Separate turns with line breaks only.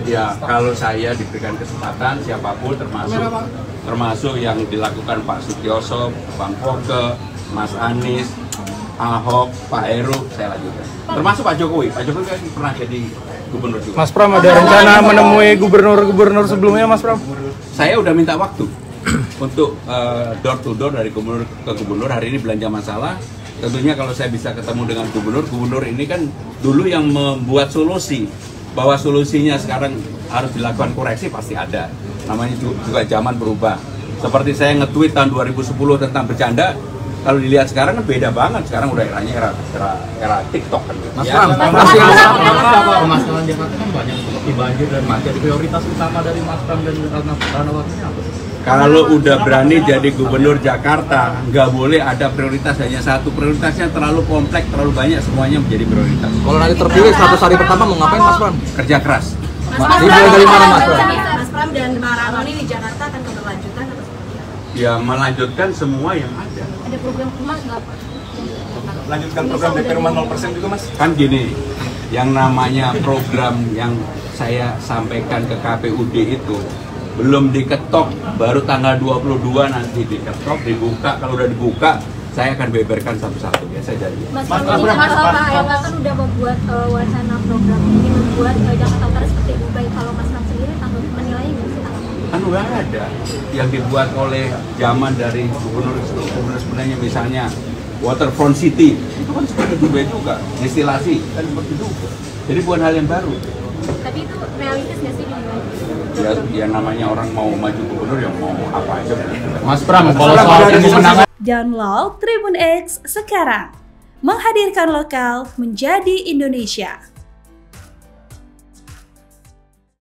Ya, kalau saya diberikan kesempatan, siapapun termasuk yang dilakukan Pak Sutioso, Bang Foke, Mas Anies, Ahok, Pak Heru, saya lanjutkan. Termasuk Pak Jokowi. Pak Jokowi kan pernah jadi gubernur juga.
Mas Pram, ada rencana menemui gubernur-gubernur sebelumnya, Mas Pram?
Saya udah minta waktu untuk door to door dari gubernur ke gubernur. Hari ini belanja masalah. Tentunya kalau saya bisa ketemu dengan gubernur ini kan dulu yang membuat solusi. Bahwa solusinya sekarang harus dilakukan koreksi pasti ada. Namanya juga zaman berubah. Seperti saya nge-tweet tahun 2010 tentang bercanda, kalau dilihat sekarang kan beda banget. Sekarang udah era TikTok kan.
Mas Pram, permasalahan Jakarta kan banyak seperti banjir dan macet. Prioritas utama dari Mas Pram dan Ranawati apa?
Kalau udah berani jadi gubernur Jakarta, nggak boleh ada prioritas hanya satu. Prioritasnya terlalu kompleks, terlalu banyak, semuanya menjadi prioritas.
Kalau nanti terpilih 100 hari pertama mau ngapain Mas Pram?
Kerja keras.
Dimulai dari mana Mas Pram?
Mas Pram dan Pak Ranawati di Jakarta akan keberlanjutan atau seperti apa?
Ya melanjutkan semua yang ada.
Ada program rumah nggak Pak?
Lanjutkan program DP Rumah 0% juga Mas?
Kan gini, yang namanya program yang saya sampaikan ke KPUD itu belum diketok, baru tanggal 22 nanti diketok, dibuka. Kalau udah dibuka, saya akan beberkan satu-satu ya, saya janji.
Mas Pram, Pak Erlangga kan udah membuat wacana program ini membuat Jakarta Utara seperti Dubai. Kalau Mas Pram sendiri menilainya nggak sih?
Kan udah ada yang dibuat oleh zaman dari gubernur sebenarnya, misalnya Waterfront City, itu kan seperti Dubai juga, destilasi kan seperti itu. Jadi bukan hal yang baru.
Tapi itu realistis nggak sih dinilai?
Ya namanya orang mau maju gubernur yang mau apa aja.
Mas Pram, kalau soal pemenangan.
Download Tribun X sekarang, menghadirkan lokal menjadi Indonesia.